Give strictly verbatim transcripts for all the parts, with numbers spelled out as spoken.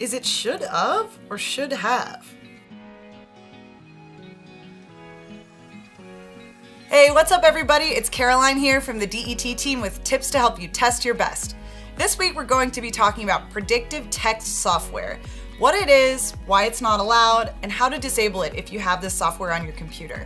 Is it should of or should have? Hey, what's up everybody? It's Caroline here from the D E T team with tips to help you test your best. This week we're going to be talking about predictive text software, what it is, why it's not allowed, and how to disable it if you have this software on your computer.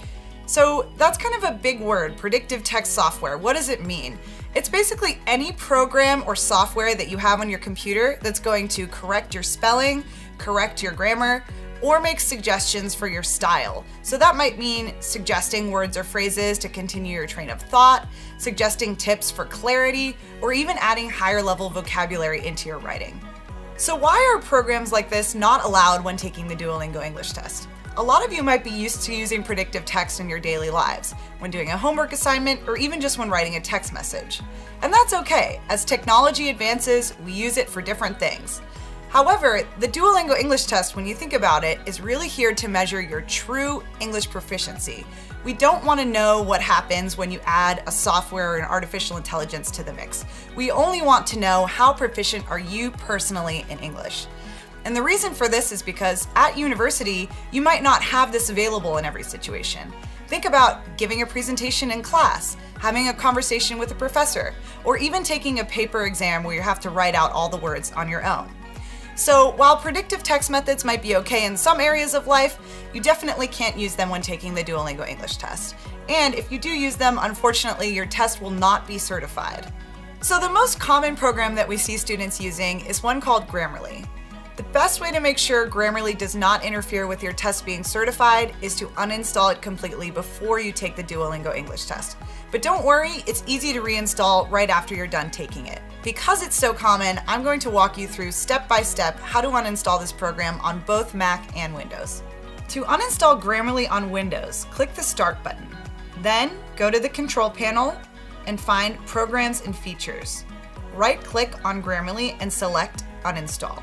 So that's kind of a big word, predictive text software. What does it mean? It's basically any program or software that you have on your computer that's going to correct your spelling, correct your grammar, or make suggestions for your style. So that might mean suggesting words or phrases to continue your train of thought, suggesting tips for clarity, or even adding higher level vocabulary into your writing. So why are programs like this not allowed when taking the Duolingo English test? A lot of you might be used to using predictive text in your daily lives, when doing a homework assignment, or even just when writing a text message. And that's okay. As technology advances, we use it for different things. However, the Duolingo English test, when you think about it, is really here to measure your true English proficiency. We don't want to know what happens when you add a software or an artificial intelligence to the mix. We only want to know how proficient are you personally in English. And the reason for this is because at university, you might not have this available in every situation. Think about giving a presentation in class, having a conversation with a professor, or even taking a paper exam where you have to write out all the words on your own. So while predictive text methods might be okay in some areas of life, you definitely can't use them when taking the Duolingo English test. And if you do use them, unfortunately, your test will not be certified. So the most common program that we see students using is one called Grammarly. The best way to make sure Grammarly does not interfere with your test being certified is to uninstall it completely before you take the Duolingo English test. But don't worry, it's easy to reinstall right after you're done taking it. Because it's so common, I'm going to walk you through step by step how to uninstall this program on both Mac and Windows. To uninstall Grammarly on Windows, click the Start button. Then go to the Control panel and find Programs and Features. Right-click on Grammarly and select Uninstall.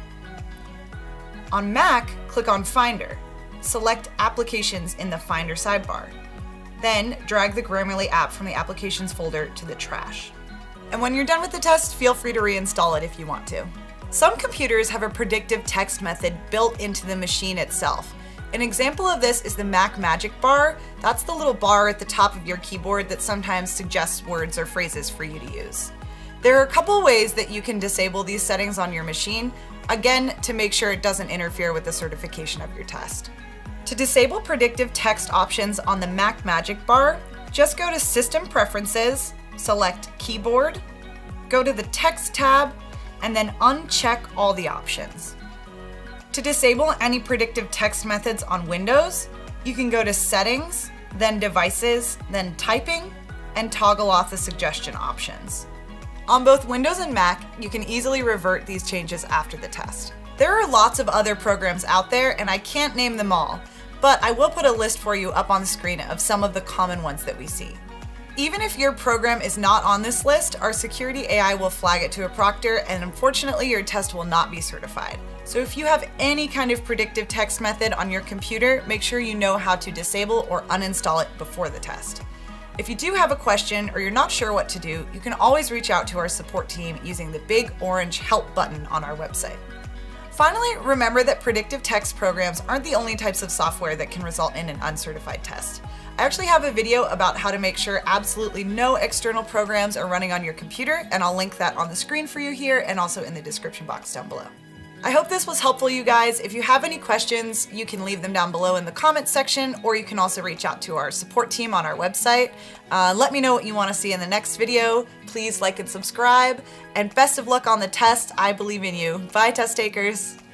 On Mac, click on Finder. Select Applications in the Finder sidebar. Then drag the Grammarly app from the Applications folder to the trash. And when you're done with the test, feel free to reinstall it if you want to. Some computers have a predictive text method built into the machine itself. An example of this is the Mac Magic Bar. That's the little bar at the top of your keyboard that sometimes suggests words or phrases for you to use. There are a couple ways that you can disable these settings on your machine, again, to make sure it doesn't interfere with the certification of your test. To disable predictive text options on the Mac Magic Bar, just go to System Preferences, select Keyboard, go to the Text tab, and then uncheck all the options. To disable any predictive text methods on Windows, you can go to Settings, then Devices, then Typing, and toggle off the suggestion options. On both Windows and Mac, you can easily revert these changes after the test. There are lots of other programs out there, and I can't name them all, but I will put a list for you up on the screen of some of the common ones that we see. Even if your program is not on this list, our security A I will flag it to a proctor, and unfortunately your test will not be certified. So if you have any kind of predictive text method on your computer, make sure you know how to disable or uninstall it before the test. If you do have a question or you're not sure what to do, you can always reach out to our support team using the big orange help button on our website. Finally, remember that predictive text programs aren't the only types of software that can result in an uncertified test. I actually have a video about how to make sure absolutely no external programs are running on your computer, and I'll link that on the screen for you here and also in the description box down below. I hope this was helpful, you guys. If you have any questions, you can leave them down below in the comments section, or you can also reach out to our support team on our website. Uh, let me know what you want to see in the next video. Please like and subscribe, and best of luck on the test. I believe in you. Bye, test takers.